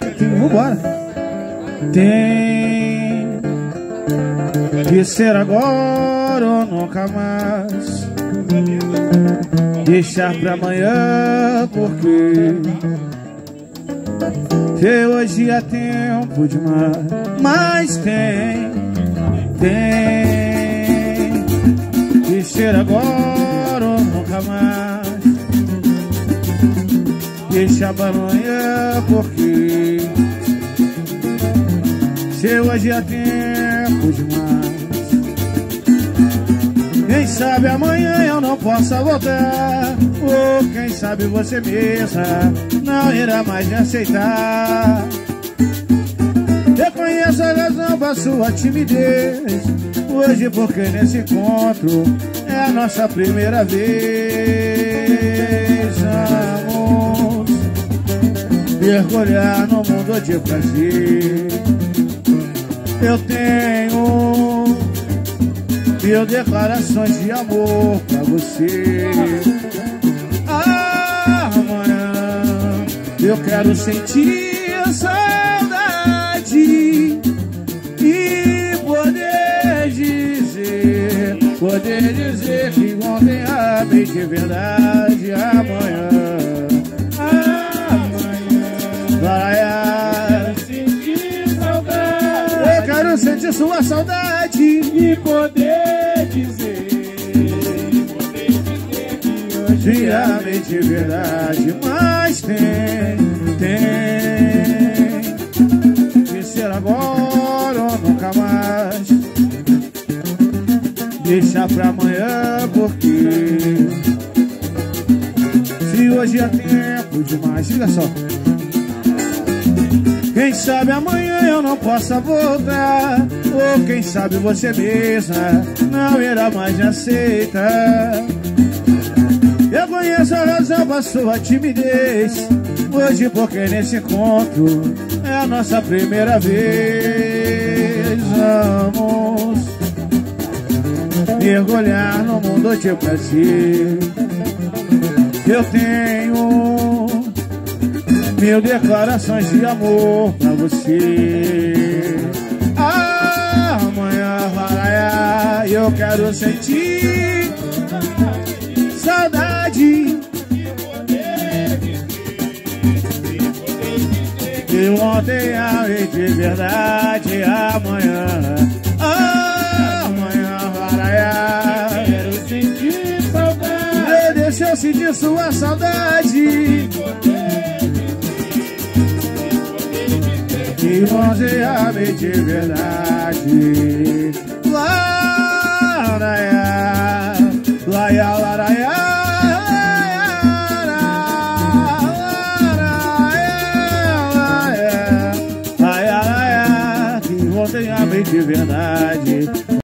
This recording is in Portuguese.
Vambora. Tem que ser agora ou nunca mais. Deixar pra amanhã, porque se hoje há tempo demais. Mas tem que ser agora ou nunca mais. Deixa pra amanhã, porque se hoje há tempo demais. Quem sabe amanhã eu não possa voltar, ou quem sabe você mesma não irá mais me aceitar. Eu conheço a razão pra sua timidez hoje, porque nesse encontro é a nossa primeira vez. Vamos mergulhar no mundo de prazer. Eu tenho 1000 declarações de amor pra você. Amanhã eu quero sentir a saudade e poder dizer que ontem amei de verdade. Amanhã vai sentir saudade. Eu quero sentir sua saudade e poder dizer que hoje amei de verdade. Mas tem que ser agora ou nunca mais. Deixa pra amanhã, porque se hoje é tempo demais. Liga só. Quem sabe amanhã eu não possa voltar, ou quem sabe você mesma não irá mais me aceitar. Eu conheço a razão pra sua timidez hoje, porque nesse encontro é a nossa primeira vez. Vamos mergulhar no mundo de prazer. Eu tenho 1000 declarações de amor pra você. Amanhã vai, eu quero sentir saudade e ontem amei de verdade. Amanhã vai, quero sentir saudade. Deixa eu sentir sua saudade e ontem amei de verdade. Laraia, laia, laraia, laia, que ontem amei de verdade.